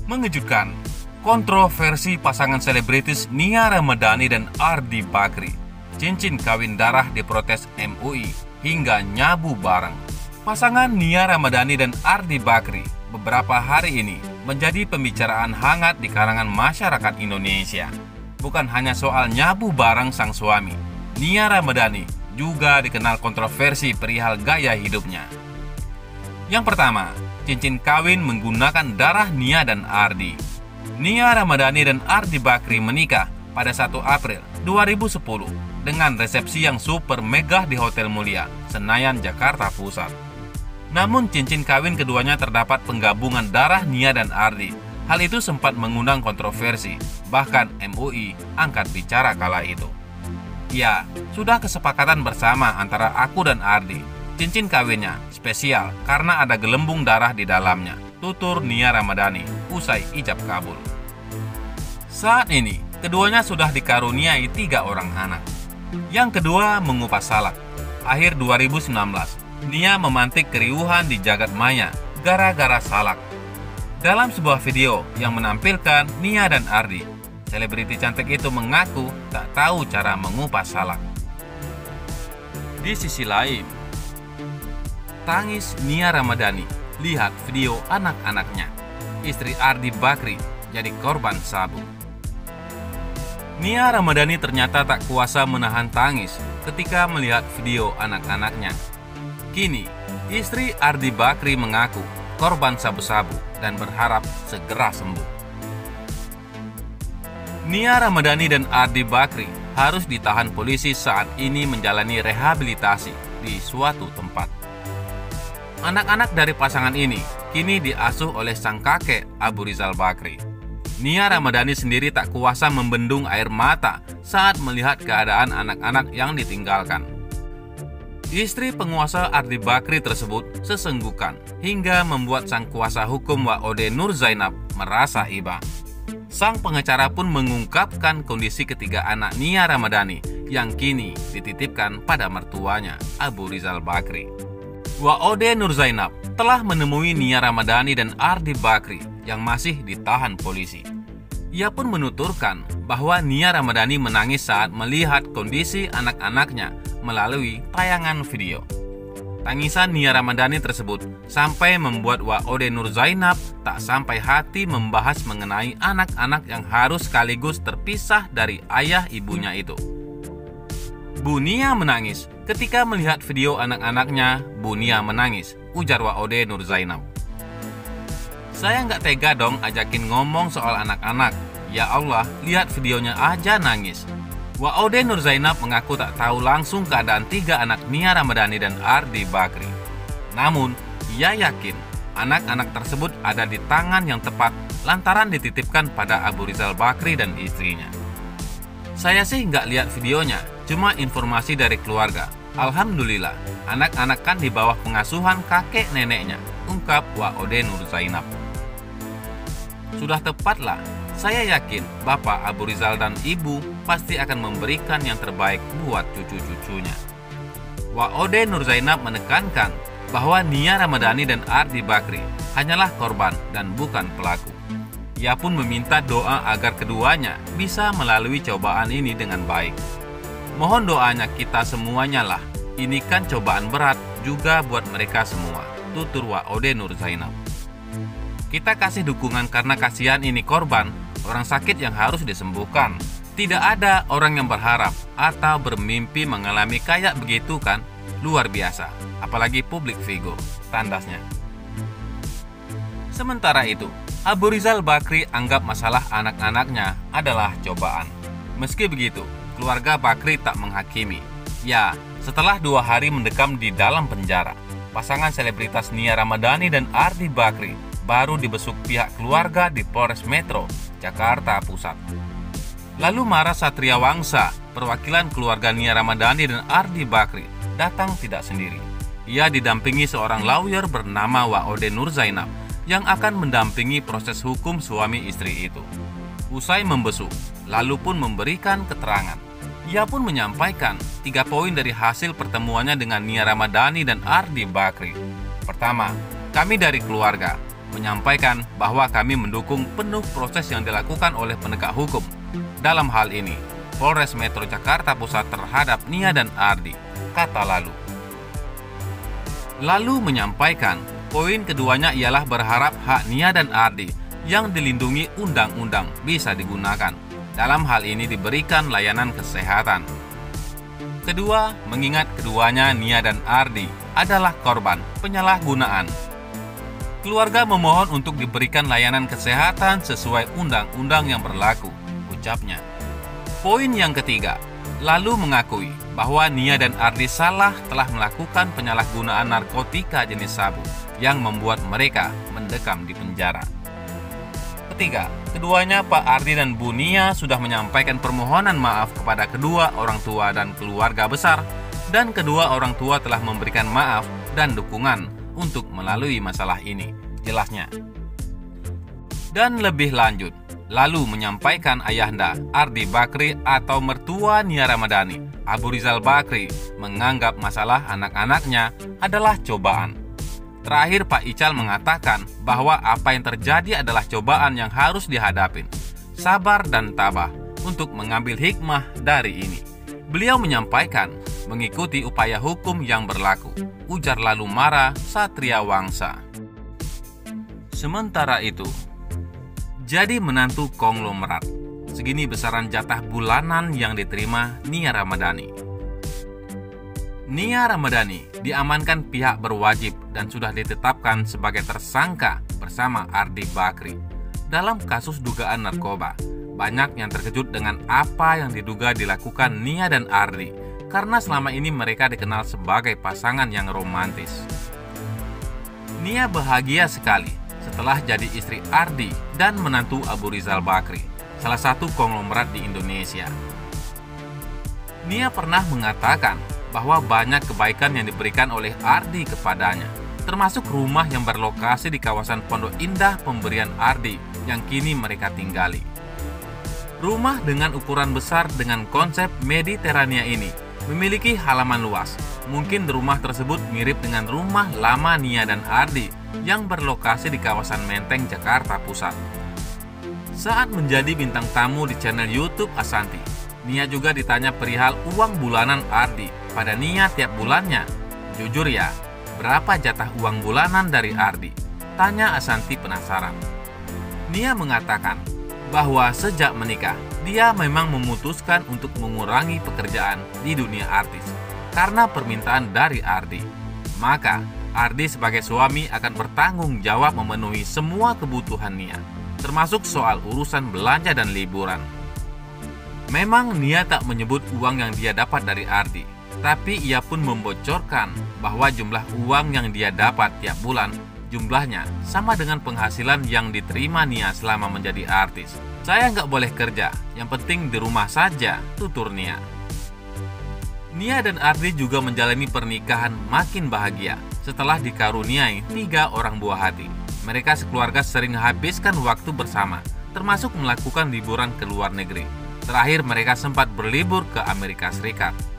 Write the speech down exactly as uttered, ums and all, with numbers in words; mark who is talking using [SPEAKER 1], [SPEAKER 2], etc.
[SPEAKER 1] Mengejutkan, kontroversi pasangan selebritis Nia Ramadhani dan Ardi Bakri. Cincin kawin darah diprotes M U I hingga nyabu bareng. Pasangan Nia Ramadhani dan Ardi Bakri beberapa hari ini menjadi pembicaraan hangat di kalangan masyarakat Indonesia. Bukan hanya soal nyabu bareng sang suami, Nia Ramadhani juga dikenal kontroversi perihal gaya hidupnya. Yang pertama, cincin kawin menggunakan darah Nia dan Ardi. Nia Ramadhani dan Ardi Bakri menikah pada satu April dua ribu sepuluh dengan resepsi yang super megah di Hotel Mulia, Senayan, Jakarta Pusat. Namun cincin kawin keduanya terdapat penggabungan darah Nia dan Ardi. Hal itu sempat mengundang kontroversi, bahkan M U I angkat bicara kala itu. Ya, sudah kesepakatan bersama antara aku dan Ardi. Cincin kawinnya spesial karena ada gelembung darah di dalamnya, tutur Nia Ramadhani usai ijab kabul. Saat ini, keduanya sudah dikaruniai tiga orang anak. Yang kedua mengupas salak. Akhir dua ribu sembilan belas, Nia memantik keriuhan di jagat maya gara-gara salak. Dalam sebuah video yang menampilkan Nia dan Ardi, selebriti cantik itu mengaku tak tahu cara mengupas salak. Di sisi lain, tangis Nia Ramadhani lihat video anak-anaknya. Istri Ardi Bakri jadi korban sabu. Nia Ramadhani ternyata tak kuasa menahan tangis ketika melihat video anak-anaknya. Kini, istri Ardi Bakri mengaku korban sabu-sabu dan berharap segera sembuh. Nia Ramadhani dan Ardi Bakri harus ditahan polisi saat ini menjalani rehabilitasi di suatu tempat. Anak-anak dari pasangan ini kini diasuh oleh sang kakek Abu Rizal Bakri. Nia Ramadhani sendiri tak kuasa membendung air mata saat melihat keadaan anak-anak yang ditinggalkan. Istri penguasa Ardi Bakri tersebut sesenggukan hingga membuat sang kuasa hukum W O D Nur Zainab merasa iba. Sang pengacara pun mengungkapkan kondisi ketiga anak Nia Ramadhani yang kini dititipkan pada mertuanya Abu Rizal Bakri. W O D Nur Zainab telah menemui Nia Ramadhani dan Ardi Bakri yang masih ditahan polisi. Ia pun menuturkan bahwa Nia Ramadhani menangis saat melihat kondisi anak-anaknya melalui tayangan video. Tangisan Nia Ramadhani tersebut sampai membuat W O D Nur Zainab tak sampai hati membahas mengenai anak-anak yang harus sekaligus terpisah dari ayah ibunya itu. Bu Nia menangis ketika melihat video anak-anaknya. Bu Nia menangis, ujar W O D Nur Zainab. Saya nggak tega dong ajakin ngomong soal anak-anak. Ya Allah, lihat videonya aja nangis. W O D Nur Zainab mengaku tak tahu langsung keadaan tiga anak Nia Ramadhani dan Ardi Bakri. Namun, ia yakin anak-anak tersebut ada di tangan yang tepat lantaran dititipkan pada Abu Rizal Bakri dan istrinya. Saya sih nggak lihat videonya, cuma informasi dari keluarga. Alhamdulillah, anak-anak kan di bawah pengasuhan kakek neneknya, ungkap W O D Nur Zainab. Sudah tepatlah, saya yakin Bapak Abu Rizal dan Ibu pasti akan memberikan yang terbaik buat cucu-cucunya. W O D Nur Zainab menekankan bahwa Nia Ramadhani dan Ardi Bakri hanyalah korban dan bukan pelaku. Ia pun meminta doa agar keduanya bisa melalui cobaan ini dengan baik. Mohon doanya kita semuanya lah, ini kan cobaan berat juga buat mereka semua, tutur W O D Nur Zainab. Kita kasih dukungan karena kasihan ini korban, orang sakit yang harus disembuhkan. Tidak ada orang yang berharap atau bermimpi mengalami kayak begitu kan? Luar biasa, apalagi publik figur, tandasnya. Sementara itu, Abu Rizal Bakri anggap masalah anak-anaknya adalah cobaan. Meski begitu, keluarga Bakri tak menghakimi. Ya, setelah dua hari mendekam di dalam penjara, pasangan selebritas Nia Ramadhani dan Ardi Bakri baru dibesuk pihak keluarga di Polres Metro, Jakarta Pusat. Lalu Mara Satria Wangsa, perwakilan keluarga Nia Ramadhani dan Ardi Bakri, datang tidak sendiri. Ia didampingi seorang lawyer bernama W O D Nur Zainab yang akan mendampingi proses hukum suami istri itu. Usai membesuk, lalu pun memberikan keterangan. Ia pun menyampaikan tiga poin dari hasil pertemuannya dengan Nia Ramadhani dan Ardi Bakri. Pertama, kami dari keluarga menyampaikan bahwa kami mendukung penuh proses yang dilakukan oleh penegak hukum. Dalam hal ini, Polres Metro Jakarta Pusat terhadap Nia dan Ardi, kata Lalu. Lalu menyampaikan, poin keduanya ialah berharap hak Nia dan Ardi yang dilindungi undang-undang bisa digunakan. Dalam hal ini diberikan layanan kesehatan. Kedua, mengingat keduanya Nia dan Ardi adalah korban penyalahgunaan. Keluarga memohon untuk diberikan layanan kesehatan sesuai undang-undang yang berlaku, ucapnya. Poin yang ketiga, Lalu mengakui bahwa Nia dan Ardi salah telah melakukan penyalahgunaan narkotika jenis sabu yang membuat mereka mendekam di penjara. Ketiga, keduanya Pak Ardi dan Bu Nia sudah menyampaikan permohonan maaf kepada kedua orang tua dan keluarga besar, dan kedua orang tua telah memberikan maaf dan dukungan untuk melalui masalah ini, jelasnya. Dan lebih lanjut, Lalu menyampaikan ayahanda Ardi Bakri atau mertua Nia Ramadhani, Abu Rizal Bakri, menganggap masalah anak-anaknya adalah cobaan. Terakhir, Pak Ical mengatakan bahwa apa yang terjadi adalah cobaan yang harus dihadapin. Sabar dan tabah untuk mengambil hikmah dari ini. Beliau menyampaikan mengikuti upaya hukum yang berlaku, ujar Lalu Mara Satria Wangsa. Sementara itu, jadi menantu konglomerat, segini besaran jatah bulanan yang diterima Nia Ramadhani. Nia Ramadhani diamankan pihak berwajib dan sudah ditetapkan sebagai tersangka bersama Ardi Bakri dalam kasus dugaan narkoba. Banyak yang terkejut dengan apa yang diduga dilakukan Nia dan Ardi, karena selama ini mereka dikenal sebagai pasangan yang romantis. Nia bahagia sekali setelah jadi istri Ardi dan menantu Abu Rizal Bakri, salah satu konglomerat di Indonesia. Nia pernah mengatakan bahwa banyak kebaikan yang diberikan oleh Ardi kepadanya, termasuk rumah yang berlokasi di kawasan Pondok Indah pemberian Ardi yang kini mereka tinggali. Rumah dengan ukuran besar dengan konsep Mediterania ini memiliki halaman luas. Mungkin rumah tersebut mirip dengan rumah lama Nia dan Ardi yang berlokasi di kawasan Menteng, Jakarta Pusat. Saat menjadi bintang tamu di channel YouTube Ashanty, Nia juga ditanya perihal uang bulanan Ardi pada Nia tiap bulannya. Jujur ya, berapa jatah uang bulanan dari Ardi? Tanya Ashanty penasaran. Nia mengatakan bahwa sejak menikah, dia memang memutuskan untuk mengurangi pekerjaan di dunia artis karena permintaan dari Ardi. Maka, Ardi sebagai suami akan bertanggung jawab memenuhi semua kebutuhan Nia, termasuk soal urusan belanja dan liburan. Memang Nia tak menyebut uang yang dia dapat dari Ardi, tapi ia pun membocorkan bahwa jumlah uang yang dia dapat tiap bulan jumlahnya sama dengan penghasilan yang diterima Nia selama menjadi artis. Saya nggak boleh kerja, yang penting di rumah saja, tutur Nia. Nia dan Ardi juga menjalani pernikahan makin bahagia setelah dikaruniai tiga orang buah hati. Mereka sekeluarga sering habiskan waktu bersama, termasuk melakukan liburan ke luar negeri. Terakhir mereka sempat berlibur ke Amerika Serikat.